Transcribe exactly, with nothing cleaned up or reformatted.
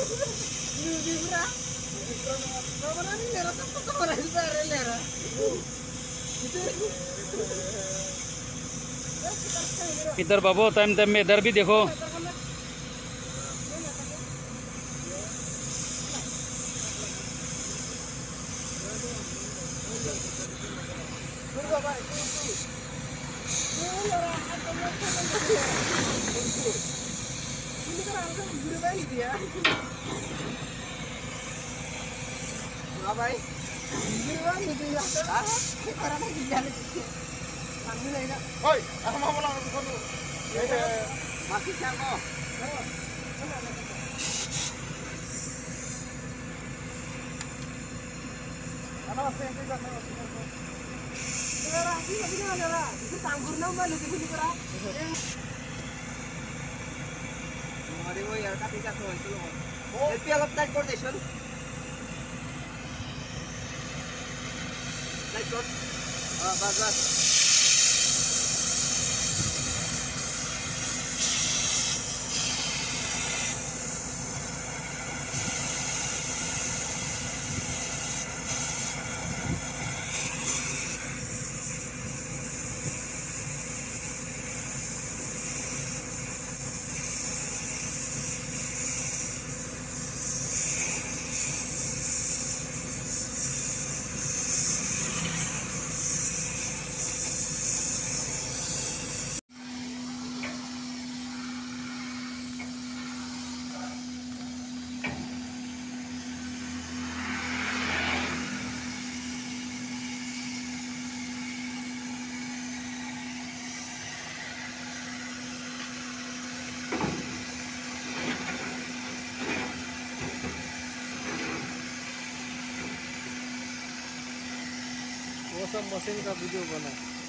इधर बाबू time time में इधर भी देखो। भाई Oi, aku mau pulang ke sana. Masih siapa? Apa sih yang kita mau? Negara ini apa nih negara? Itu tanggur nama lu di negara. Mari wo यार काफी का सोच लो। एलपी अलग टाइट कर देशन। टाइट कर। हाँ बस बस। वो सब मशीन का वीडियो बना।